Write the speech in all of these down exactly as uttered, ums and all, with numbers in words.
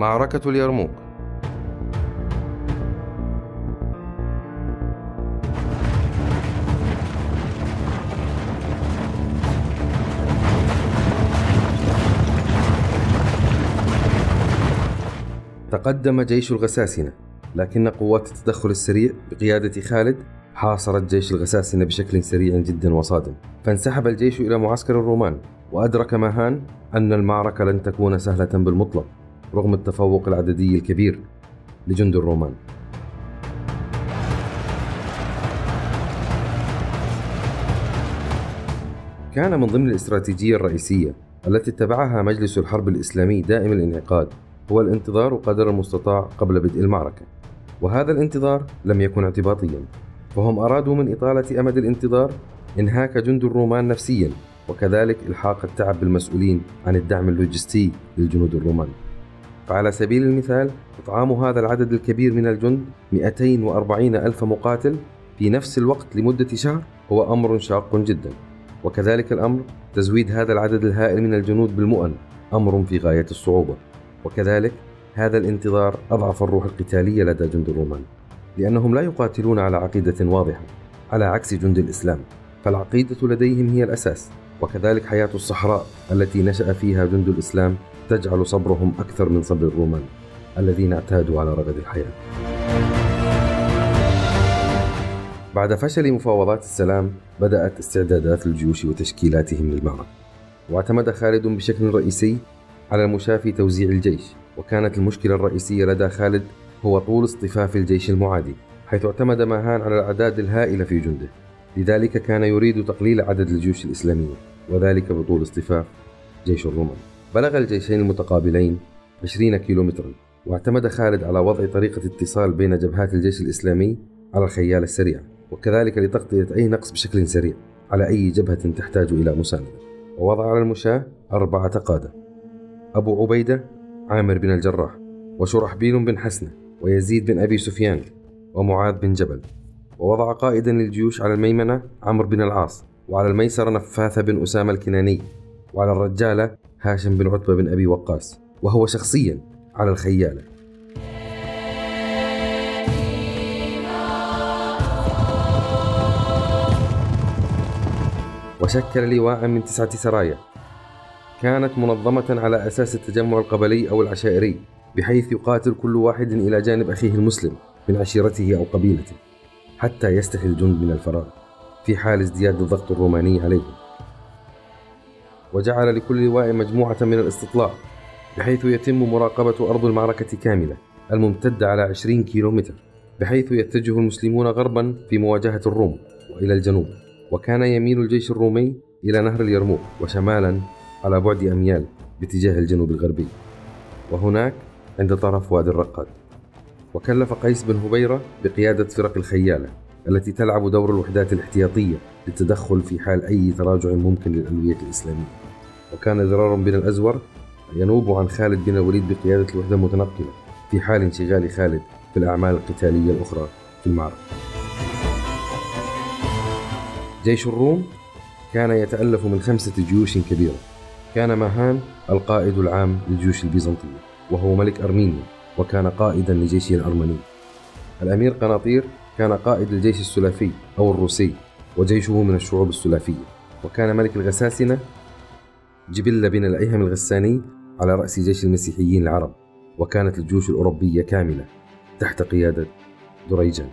معركة اليرموك. تقدم جيش الغساسنة، لكن قوات التدخل السريع بقيادة خالد حاصرت جيش الغساسنة بشكل سريع جدا وصادم، فانسحب الجيش إلى معسكر الرومان، وأدرك ماهان أن المعركة لن تكون سهلة بالمطلق رغم التفوق العددي الكبير لجند الرومان. كان من ضمن الاستراتيجية الرئيسية التي اتبعها مجلس الحرب الإسلامي دائم الانعقاد هو الانتظار قدر المستطاع قبل بدء المعركة، وهذا الانتظار لم يكن اعتباطيا، فهم أرادوا من إطالة أمد الانتظار إنهاك جند الرومان نفسيا، وكذلك إلحاق التعب بالمسؤولين عن الدعم اللوجستي للجنود الرومان. فعلى سبيل المثال إطعام هذا العدد الكبير من الجند مئتين وأربعين ألف مقاتل في نفس الوقت لمدة شهر هو أمر شاق جدا، وكذلك الأمر تزويد هذا العدد الهائل من الجنود بالمؤن أمر في غاية الصعوبة، وكذلك هذا الانتظار أضعف الروح القتالية لدى جند الرومان، لأنهم لا يقاتلون على عقيدة واضحة على عكس جند الإسلام، فالعقيدة لديهم هي الأساس، وكذلك حياة الصحراء التي نشأ فيها جند الإسلام تجعل صبرهم أكثر من صبر الرومان الذين اعتادوا على رغد الحياة. بعد فشل مفاوضات السلام بدأت استعدادات الجيوش وتشكيلاتهم للمعركة، واعتمد خالد بشكل رئيسي على المشاة في توزيع الجيش، وكانت المشكلة الرئيسية لدى خالد هو طول اصطفاف الجيش المعادي، حيث اعتمد ماهان على الأعداد الهائلة في جنده، لذلك كان يريد تقليل عدد الجيوش الإسلامية، وذلك بطول اصطفاف جيش الرومان. بلغ الجيشين المتقابلين عشرين كيلومترا، واعتمد خالد على وضع طريقة اتصال بين جبهات الجيش الإسلامي على الخيال السريع، وكذلك لتغطية أي نقص بشكل سريع على أي جبهة تحتاج إلى مساندة. ووضع على المشاة أربعة قادة: أبو عبيدة عامر بن الجراح، وشرحبيل بن حسنة، ويزيد بن أبي سفيان، ومعاذ بن جبل. ووضع قائدا للجيوش على الميمنة عمرو بن العاص، وعلى الميسرة نفاث بن أسامة الكناني، وعلى الرجالة هاشم بن عتبة بن أبي وقاص، وهو شخصيا على الخيالة. وشكل لواء من تسعة سرايا كانت منظمة على أساس التجمع القبلي أو العشائري، بحيث يقاتل كل واحد إلى جانب أخيه المسلم من عشيرته أو قبيلته حتى يستحي الجند من الفراغ في حال ازدياد الضغط الروماني عليهم. وجعل لكل لواء مجموعة من الاستطلاع، بحيث يتم مراقبة أرض المعركة كاملة الممتدة على عشرين كيلومتر، بحيث يتجه المسلمون غربا في مواجهة الروم وإلى الجنوب، وكان يميل الجيش الرومي إلى نهر اليرموك، وشمالا على بعد أميال باتجاه الجنوب الغربي، وهناك عند طرف وادي الرقاد. وكلف قيس بن هبيرة بقيادة فرق الخيالة التي تلعب دور الوحدات الاحتياطية للتدخل في حال أي تراجع ممكن للألوية الإسلامية. وكان ذرار بن الأزور ينوب عن خالد بن الوليد بقيادة الوحدة المتنقلة في حال انشغال خالد في الأعمال القتالية الأخرى في المعركة. جيش الروم كان يتألف من خمسة جيوش كبيرة. كان ماهان القائد العام للجيوش البيزنطية، وهو ملك أرمينيا، وكان قائدا لجيشه الأرمني. الأمير قناطير كان قائد الجيش السلافي أو الروسي، وجيشه من الشعوب السلافية. وكان ملك الغساسنة جبل بن الأيهم الغساني على رأس جيش المسيحيين العرب. وكانت الجيوش الأوروبية كاملة تحت قيادة دريجان.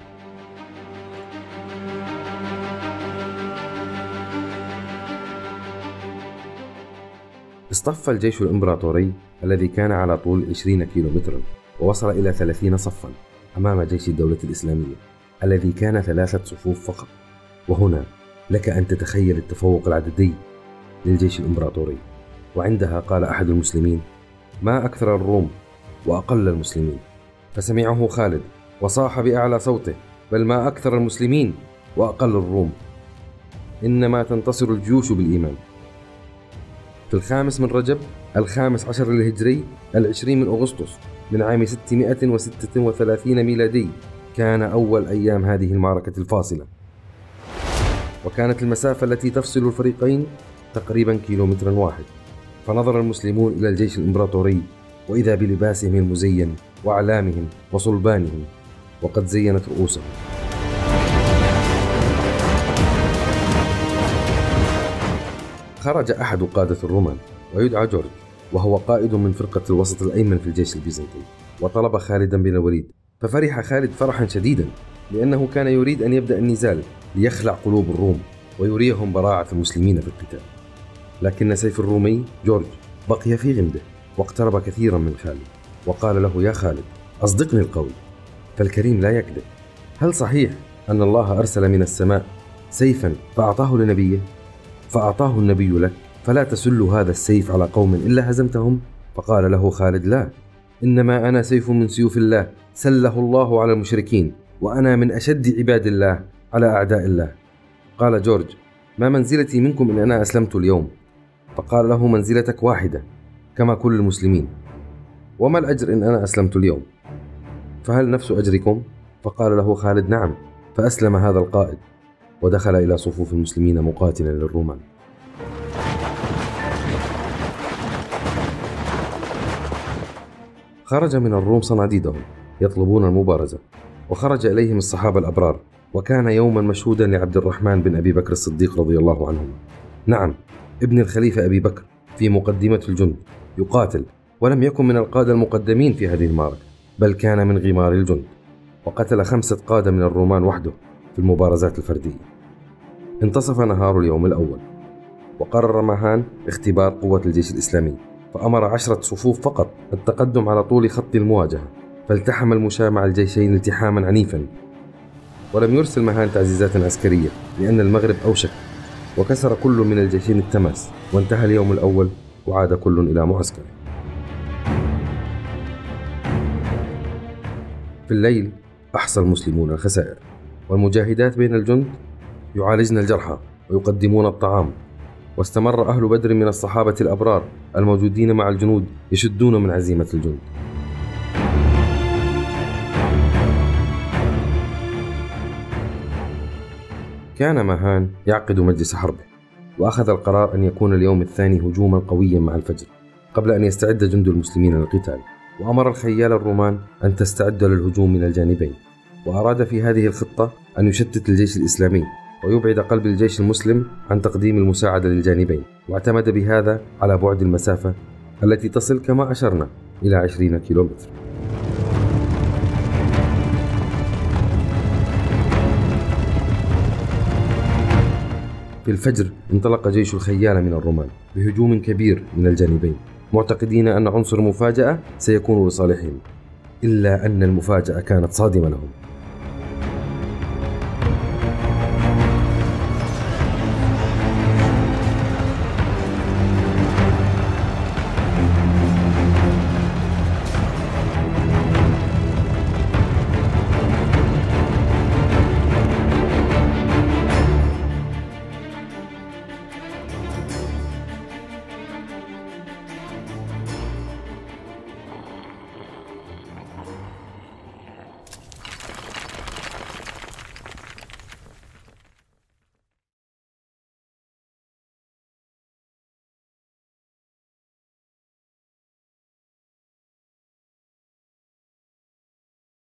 اصطف الجيش الإمبراطوري الذي كان على طول عشرين كيلومترا، ووصل إلى ثلاثين صفا أمام جيش الدولة الإسلامية الذي كان ثلاثة صفوف فقط. وهنا لك أن تتخيل التفوق العددي للجيش الإمبراطوري. وعندها قال أحد المسلمين: ما أكثر الروم وأقل المسلمين. فسمعه خالد وصاح بأعلى صوته: بل ما أكثر المسلمين وأقل الروم، إنما تنتصر الجيوش بالإيمان. في الخامس من رجب الخامس عشر الهجري العشرين من أغسطس من عام ستمائة وستة وثلاثين ميلادي كان أول أيام هذه المعركة الفاصلة، وكانت المسافة التي تفصل الفريقين تقريبا كيلومترا واحد. فنظر المسلمون إلى الجيش الإمبراطوري وإذا بلباسهم المزين وأعلامهم وصلبانهم وقد زينت رؤوسهم. خرج أحد قادة الرومان ويدعى جورج، وهو قائد من فرقة الوسط الأيمن في الجيش البيزنطي، وطلب خالدا بن الوليد، ففرح خالد فرحا شديدا لأنه كان يريد أن يبدأ النزال ليخلع قلوب الروم ويريهم براعة المسلمين في القتال. لكن سيف الرومي جورج بقي في غمده واقترب كثيرا من خالد وقال له: يا خالد، أصدقني القول، فالكريم لا يكذب. هل صحيح أن الله أرسل من السماء سيفا فأعطاه لنبيه، فأعطاه النبي لك، فلا تسل هذا السيف على قوم إلا هزمتهم؟ فقال له خالد: لا، إنما أنا سيف من سيوف الله سله الله على المشركين، وأنا من أشد عباد الله على أعداء الله. قال جورج: ما منزلتي منكم إن أنا أسلمت اليوم؟ فقال له: منزلتك واحدة كما كل المسلمين. وما الأجر إن أنا أسلمت اليوم؟ فهل نفس أجركم؟ فقال له خالد: نعم. فأسلم هذا القائد ودخل إلى صفوف المسلمين مقاتلا للرومان. خرج من الروم صناديدهم يطلبون المبارزة، وخرج إليهم الصحابة الأبرار، وكان يوما مشهودا لعبد الرحمن بن أبي بكر الصديق رضي الله عنهما، نعم ابن الخليفة أبي بكر، في مقدمة الجند يقاتل، ولم يكن من القادة المقدمين في هذه المعركة، بل كان من غمار الجند، وقتل خمسة قادة من الرومان وحده في المبارزات الفردية. انتصف نهار اليوم الأول، وقرر ماهان اختبار قوة الجيش الإسلامي، فأمر عشرة صفوف فقط التقدم على طول خط المواجهة، فالتحم المشاة مع الجيشين التحاما عنيفا، ولم يرسل ماهان تعزيزات عسكرية لأن المغرب أوشك، وكسر كل من الجيشين التماس، وانتهى اليوم الأول وعاد كل إلى معسكره. في الليل أحصى المسلمون الخسائر، والمجاهدات بين الجند يعالجن الجرحى ويقدمون الطعام، واستمر أهل بدر من الصحابة الأبرار الموجودين مع الجنود يشدون من عزيمة الجند. كان ماهان يعقد مجلس حربه، وأخذ القرار أن يكون اليوم الثاني هجوما قويا مع الفجر قبل أن يستعد جند المسلمين للقتال، وأمر الخيال الرومان أن تستعد للهجوم من الجانبين، وأراد في هذه الخطة أن يشتت الجيش الإسلامي ويبعد قلب الجيش المسلم عن تقديم المساعدة للجانبين، واعتمد بهذا على بعد المسافة التي تصل كما أشرنا إلى عشرين كيلومتر. في الفجر انطلق جيش الخيال من الرومان بهجوم كبير من الجانبين، معتقدين أن عنصر مفاجأة سيكون لصالحهم، إلا أن المفاجأة كانت صادمة لهم،